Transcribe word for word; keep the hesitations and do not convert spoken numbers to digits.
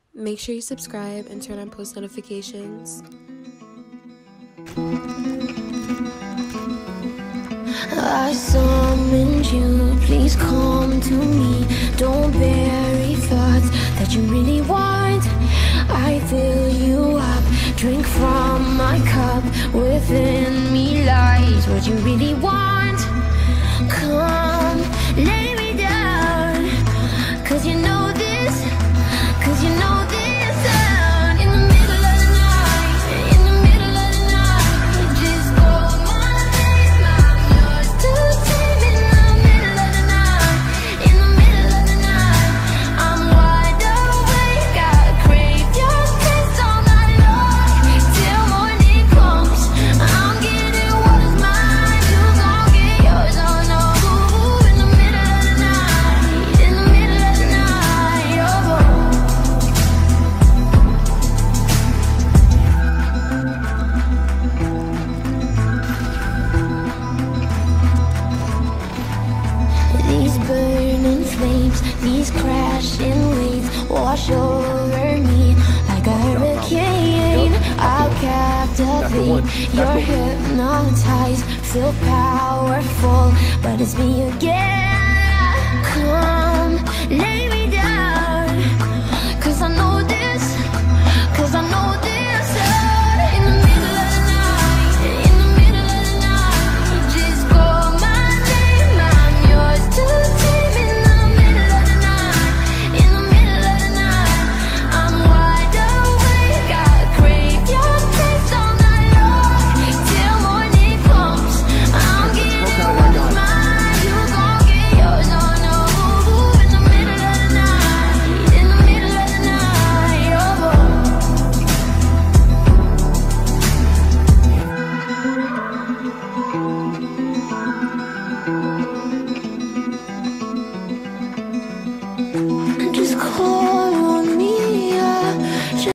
Make sure you subscribe and turn on post notifications. I summoned you, please come to me. Don't bury thoughts that you really want. I fill you up, drink from my cup. Within me lies what you really want. Come, lay me down, cause you know this, cause you know this sound. In the middle of the night, in the middle of the night, just call my name, I'm yours to take. In the middle of the night, in the middle of the night, I'm wide awake, I crave your taste all night long. Till morning comes, I'm getting what is mine, you gon' get yours, oh no. In the middle of the night, in the middle of the night, oh. These burning flames, these crashing waves wash over me like a hurricane. I'll captivate, you're hypnotized, feel powerful, but it's me again. Come, lay me down, cause I know this, cause I know this. In the middle of the night, in the middle of the night, just call my name, I'm yours to take. In the middle of the night, in the middle of the night, I'm wide awake, I crave your taste all night long. Till morning comes, I'm getting what is mine, you gon' get yours, no, no. In the middle of the night, in the middle of the night, oh. Just call